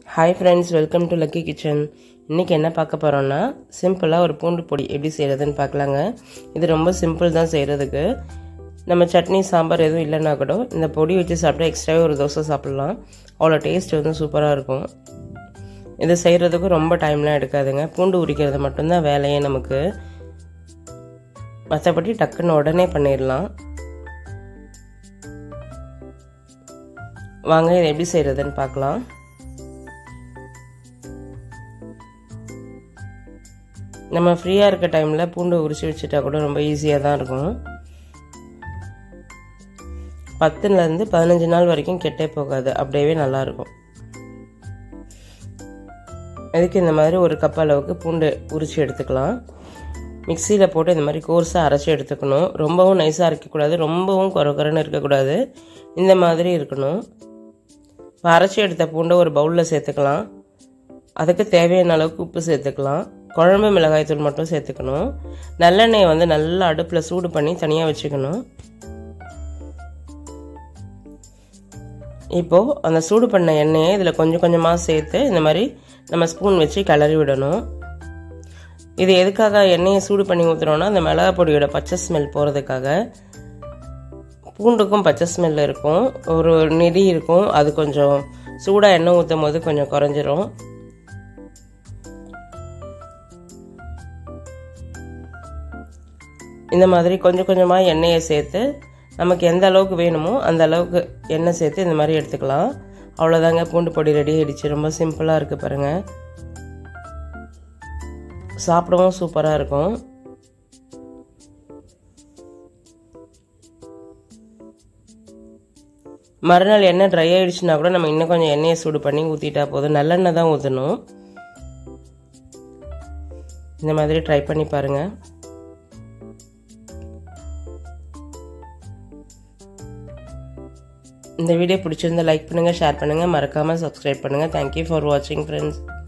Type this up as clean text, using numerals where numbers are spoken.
Hi friends, welcome to Lucky Kitchen. இன்னைக்கு என்ன பார்க்க போறோம்னா சிம்பிளா ஒரு பூண்டு பொடி எப்படி செய்யறதுன்னு பார்க்கலாங்க. இது ரொம்ப சிம்பிள் தான் செய்யிறதுக்கு. நம்ம சட்னி சாம்பார் எதுவும் இல்லனா கூட இந்த பொடி வச்சு சாப்பிட்டா எக்ஸ்ட்ராவே ஒரு தோசை சாப்பிடலாம். அவ்வளோ டேஸ்ட் வந்து சூப்பரா இருக்கும். இது செய்யிறதுக்கு ரொம்ப டைம்லாம் எடுக்காதுங்க. பூண்டு உரிக்கிறது மட்டும் தான் வேலையே நமக்கு. மத்தபடி டக்குன்னு உடனே பண்ணிரலாம். வாங்க இதை எப்படி செய்யறதுன்னு பார்க்கலாம். நம்ம ஃப்ரீயா இருக்க டைம்ல பூண்டு உரிச்சு வச்சிட்டா கூட ரொம்ப ஈஸியா தான் இருக்கும். 10 ல இருந்து 15 நாள் வரைக்கும் கெட்டே போகாது. அப்படியே நல்லா இருக்கும். அதுக்கு இந்த மாதிரி ஒரு கப் அளவுக்கு பூண்டு உரிச்சு எடுத்துக்கலாம். மிக்ஸில போட்டு இந்த மாதிரி கோர்ஸா அரைச்சு எடுத்துக்கணும். ரொம்பவும் நைஸா அரைக்க கூடாது, ரொம்பவும் கொரகொரன்னு இருக்க கூடாது. இந்த மாதிரி இருக்கணும். அரைச்சு எடுத்த பூண்டை ஒரு பவுல்ல சேர்த்துக்கலாம். அதுக்கு தேவையான அளவுக்கு உப்பு சேர்த்துக்கலாம். குழம்பு மிளகாய் தூள் மட்டும் சேர்த்துக்கணும். நல்லெண்ணெயை வந்து நல்லா அடுப்பில் சூடு பண்ணி தனியாக வச்சுக்கணும். இப்போது அந்த சூடு பண்ண எண்ணெயை இதில் கொஞ்சம் கொஞ்சமாக சேர்த்து இந்த மாதிரி நம்ம ஸ்பூன் வச்சு கிளறி விடணும். இது எதுக்காக எண்ணெயை சூடு பண்ணி ஊற்றுறோன்னா அந்த மிளகாய் பொடியோட பச்சை ஸ்மெல் போகிறதுக்காக. பூண்டுக்கும் பச்சை ஸ்மெல் இருக்கும், ஒரு நெடி இருக்கும். அது கொஞ்சம் சூடாக எண்ணெய் ஊற்றும் போது கொஞ்சம் குறைஞ்சிரும். இந்த மாதிரி கொஞ்சம் கொஞ்சமாக எண்ணெயை சேர்த்து நமக்கு எந்த அளவுக்கு வேணுமோ அந்த அளவுக்கு எண்ணெய் சேர்த்து இந்த மாதிரி எடுத்துக்கலாம். அவ்வளோதாங்க, பூண்டு பொடி ரெடி ஆயிடுச்சு. ரொம்ப சிம்பிளாக இருக்குது பாருங்கள். சாப்பிடவும் சூப்பராக இருக்கும். மறுநாள் எண்ணெய் ட்ரை ஆயிடுச்சுன்னா கூட நம்ம இன்னும் கொஞ்சம் எண்ணெயை சூடு பண்ணி ஊற்றிட்டா போதும். நல்லெண்ணெய் தான் ஊற்றணும். இந்த மாதிரி ட்ரை பண்ணி பாருங்கள். இந்த வீடியோ பிடிச்சிருந்தா லைக் பண்ணுங்கள், ஷேர் பண்ணுங்கள், மறக்காமல் சப்ஸ்கிரைப் பண்ணுங்கள். தேங்க்யூ ஃபார் வாட்சிங் ஃப்ரெண்ட்ஸ்.